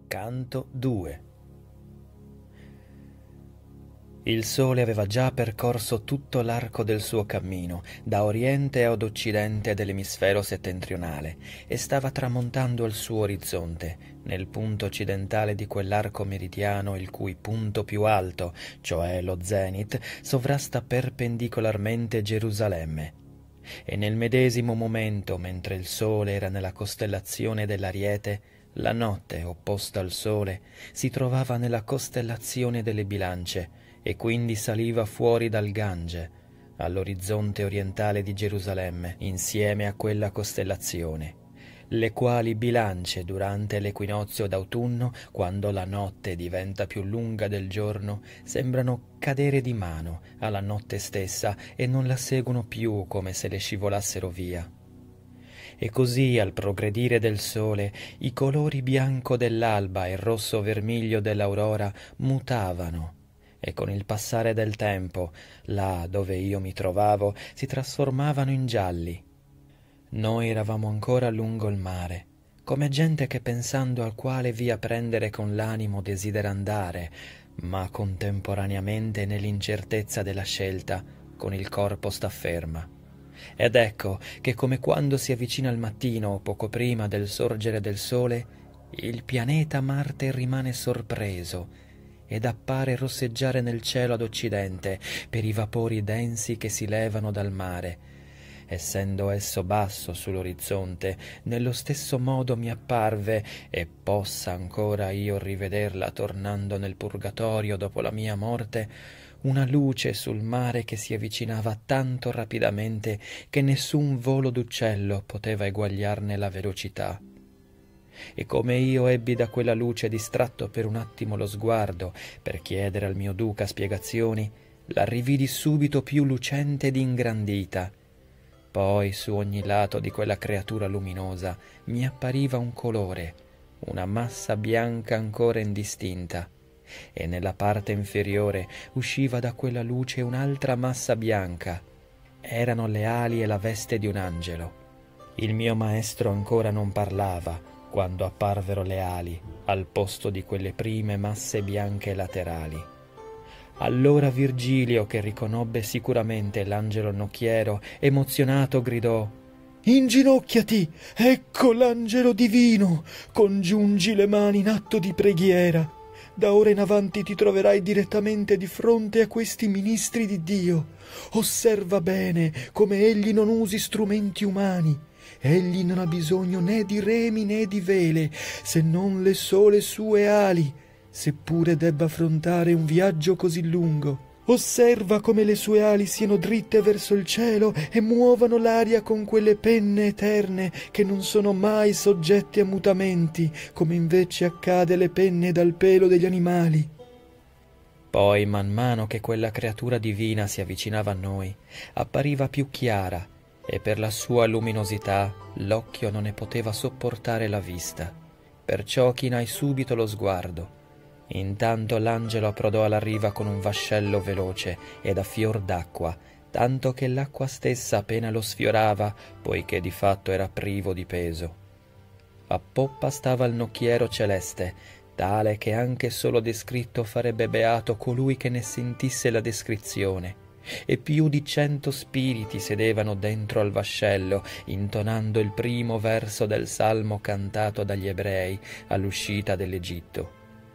Canto 2. Il sole aveva già percorso tutto l'arco del suo cammino, da oriente ad occidente dell'emisfero settentrionale, e stava tramontando al suo orizzonte, nel punto occidentale di quell'arco meridiano il cui punto più alto, cioè lo zenit, sovrasta perpendicolarmente Gerusalemme. E nel medesimo momento, mentre il sole era nella costellazione dell'Ariete, la notte, opposta al sole, si trovava nella costellazione delle Bilance, e quindi saliva fuori dal Gange, all'orizzonte orientale di Gerusalemme, insieme a quella costellazione, le quali bilance durante l'equinozio d'autunno, quando la notte diventa più lunga del giorno, sembrano cadere di mano alla notte stessa e non la seguono più come se le scivolassero via. E così, al progredire del sole, i colori bianco dell'alba e rosso vermiglio dell'aurora mutavano, e con il passare del tempo, là dove io mi trovavo, si trasformavano in gialli. Noi eravamo ancora lungo il mare, come gente che pensando a quale via prendere con l'animo desidera andare, ma contemporaneamente nell'incertezza della scelta con il corpo sta ferma. Ed ecco che come quando si avvicina il mattino o poco prima del sorgere del sole, il pianeta Marte rimane sorpreso ed appare rosseggiare nel cielo ad occidente per i vapori densi che si levano dal mare. Essendo esso basso sull'orizzonte, nello stesso modo mi apparve, e possa ancora io rivederla tornando nel purgatorio dopo la mia morte, una luce sul mare che si avvicinava tanto rapidamente che nessun volo d'uccello poteva eguagliarne la velocità. E come io ebbi da quella luce distratto per un attimo lo sguardo per chiedere al mio duca spiegazioni, la rividi subito più lucente ed ingrandita. Poi su ogni lato di quella creatura luminosa mi appariva un colore, una massa bianca ancora indistinta, e nella parte inferiore usciva da quella luce un'altra massa bianca. Erano le ali e la veste di un angelo. Il mio maestro ancora non parlava quando apparvero le ali al posto di quelle prime masse bianche laterali. Allora Virgilio, che riconobbe sicuramente l'angelo nocchiero, emozionato gridò: «Inginocchiati! Ecco l'angelo divino! Congiungi le mani in atto di preghiera! Da ora in avanti ti troverai direttamente di fronte a questi ministri di Dio. Osserva bene come egli non usi strumenti umani. Egli non ha bisogno né di remi né di vele, se non le sole sue ali, seppure debba affrontare un viaggio così lungo. Osserva come le sue ali siano dritte verso il cielo e muovano l'aria con quelle penne eterne che non sono mai soggette a mutamenti, come invece accade alle penne dal pelo degli animali». Poi, man mano che quella creatura divina si avvicinava a noi, appariva più chiara, e per la sua luminosità l'occhio non ne poteva sopportare la vista. Perciò chinai subito lo sguardo. Intanto l'angelo approdò alla riva con un vascello veloce ed a fior d'acqua, tanto che l'acqua stessa appena lo sfiorava, poiché di fatto era privo di peso. A poppa stava il nocchiero celeste, tale che anche solo descritto farebbe beato colui che ne sentisse la descrizione, e più di 100 spiriti sedevano dentro al vascello, intonando il primo verso del salmo cantato dagli ebrei all'uscita dell'Egitto.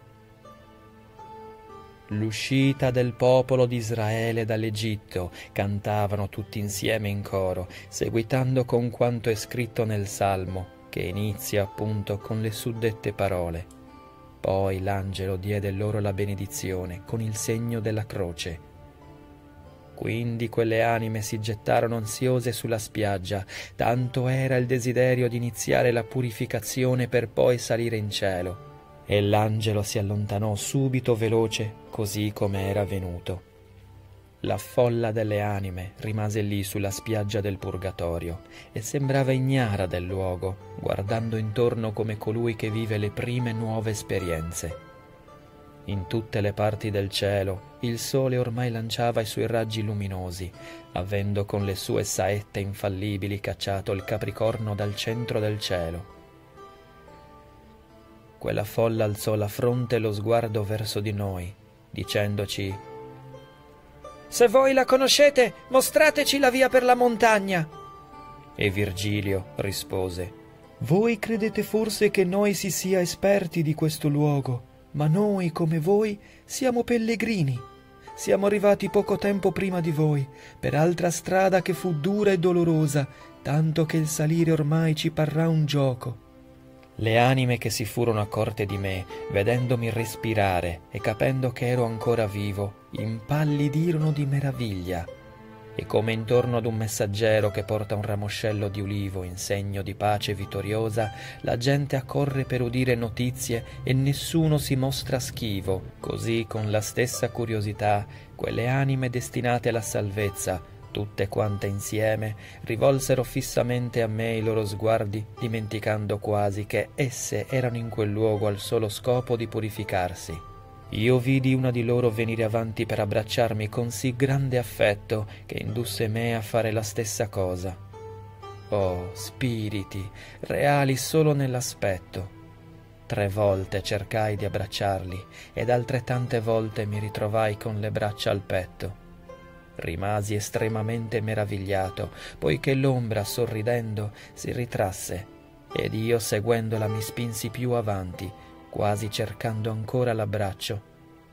L'uscita del popolo di Israele dall'Egitto, cantavano tutti insieme in coro, seguitando con quanto è scritto nel salmo, che inizia appunto con le suddette parole. Poi l'angelo diede loro la benedizione con il segno della croce. Quindi quelle anime si gettarono ansiose sulla spiaggia, tanto era il desiderio di iniziare la purificazione per poi salire in cielo. E l'angelo si allontanò subito veloce, così come era venuto. La folla delle anime rimase lì sulla spiaggia del purgatorio e sembrava ignara del luogo, guardando intorno come colui che vive le prime nuove esperienze. In tutte le parti del cielo il sole ormai lanciava i suoi raggi luminosi, avendo con le sue saette infallibili cacciato il Capricorno dal centro del cielo. quella folla alzò la fronte e lo sguardo verso di noi, dicendoci: «Se voi la conoscete, mostrateci la via per la montagna!» E Virgilio rispose: «Voi credete forse che noi si sia esperti di questo luogo, ma noi, come voi, siamo pellegrini. Siamo arrivati poco tempo prima di voi, per altra strada che fu dura e dolorosa, tanto che il salire ormai ci parrà un gioco». Le anime che si furono accorte di me, vedendomi respirare e capendo che ero ancora vivo, impallidirono di meraviglia. E come intorno ad un messaggero che porta un ramoscello di ulivo in segno di pace vittoriosa, la gente accorre per udire notizie e nessuno si mostra schivo, così con la stessa curiosità quelle anime destinate alla salvezza, tutte quante insieme, rivolsero fissamente a me i loro sguardi, dimenticando quasi che esse erano in quel luogo al solo scopo di purificarsi. Io vidi una di loro venire avanti per abbracciarmi con sì grande affetto che indusse me a fare la stessa cosa. Oh, spiriti, reali solo nell'aspetto! 3 volte cercai di abbracciarli ed altrettante volte mi ritrovai con le braccia al petto. Rimasi estremamente meravigliato, poiché l'ombra, sorridendo, si ritrasse, ed io seguendola mi spinsi più avanti, quasi cercando ancora l'abbraccio.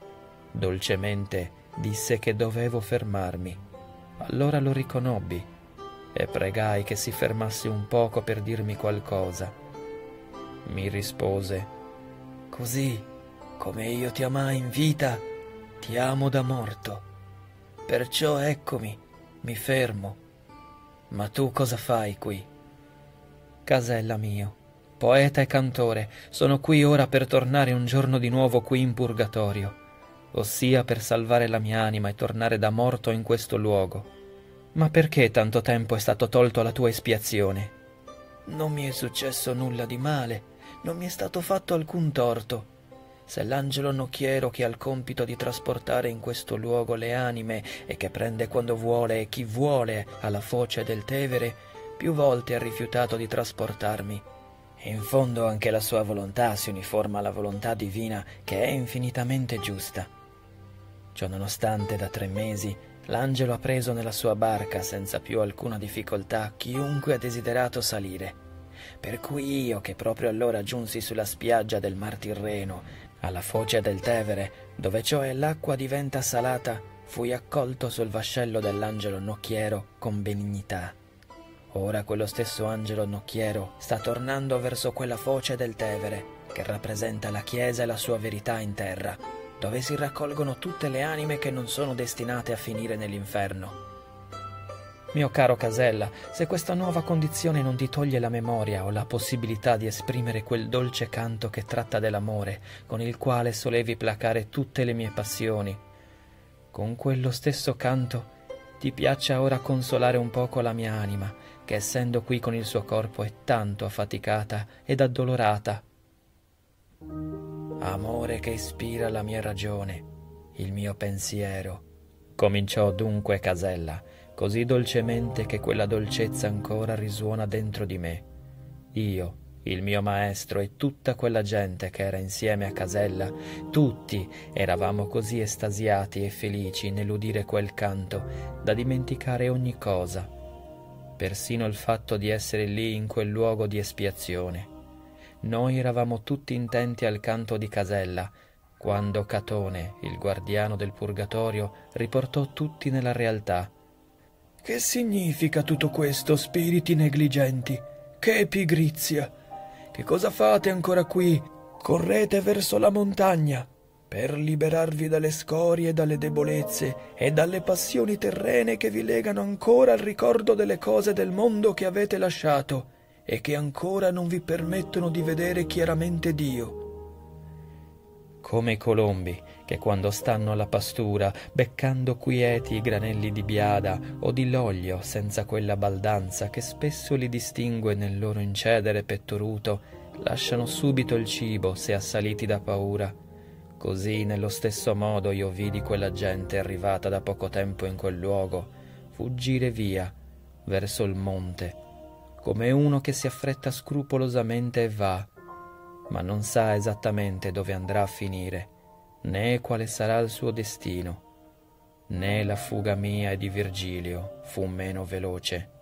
Dolcemente disse che dovevo fermarmi. Allora lo riconobbi e pregai che si fermasse un poco per dirmi qualcosa. Mi rispose: «Così come io ti amai in vita, ti amo da morto. Perciò eccomi, mi fermo. Ma tu cosa fai qui?» «Casella mio, poeta e cantore, sono qui ora per tornare un giorno di nuovo qui in purgatorio, ossia per salvare la mia anima e tornare da morto in questo luogo. Ma perché tanto tempo è stato tolto alla tua espiazione?» «Non mi è successo nulla di male, non mi è stato fatto alcun torto. Se l'angelo nocchiero che ha il compito di trasportare in questo luogo le anime e che prende quando vuole e chi vuole alla foce del Tevere, più volte ha rifiutato di trasportarmi. In fondo anche la sua volontà si uniforma alla volontà divina, che è infinitamente giusta. Ciononostante da 3 mesi l'angelo ha preso nella sua barca senza più alcuna difficoltà chiunque ha desiderato salire. Per cui io, che proprio allora giunsi sulla spiaggia del Mar Tirreno, alla foce del Tevere, dove cioè l'acqua diventa salata, fui accolto sul vascello dell'angelo nocchiero con benignità. Ora quello stesso angelo nocchiero sta tornando verso quella foce del Tevere, che rappresenta la Chiesa e la sua verità in terra, dove si raccolgono tutte le anime che non sono destinate a finire nell'inferno. Mio caro Casella, se questa nuova condizione non ti toglie la memoria o la possibilità di esprimere quel dolce canto che tratta dell'amore, con il quale solevi placare tutte le mie passioni, con quello stesso canto ti piaccia ora consolare un poco la mia anima, che essendo qui con il suo corpo è tanto affaticata ed addolorata. Amore che ispira la mia ragione, il mio pensiero. Cominciò dunque Casella, così dolcemente che quella dolcezza ancora risuona dentro di me. Io, il mio maestro e tutta quella gente che era insieme a Casella, tutti eravamo così estasiati e felici nell'udire quel canto, da dimenticare ogni cosa, persino il fatto di essere lì in quel luogo di espiazione. Noi eravamo tutti intenti al canto di Casella, quando Catone, il guardiano del purgatorio, riportò tutti nella realtà. «Che significa tutto questo, spiriti negligenti? Che pigrizia! Che cosa fate ancora qui? Correte verso la montagna per liberarvi dalle scorie, dalle debolezze e dalle passioni terrene che vi legano ancora al ricordo delle cose del mondo che avete lasciato e che ancora non vi permettono di vedere chiaramente Dio. Come i colombi che quando stanno alla pastura, beccando quieti i granelli di biada o di loglio senza quella baldanza che spesso li distingue nel loro incedere pettoruto, lasciano subito il cibo se assaliti da paura. Così nello stesso modo io vidi quella gente arrivata da poco tempo in quel luogo fuggire via verso il monte, come uno che si affretta scrupolosamente e va, ma non sa esattamente dove andrà a finire, né quale sarà il suo destino. Né la fuga mia e di Virgilio fu meno veloce.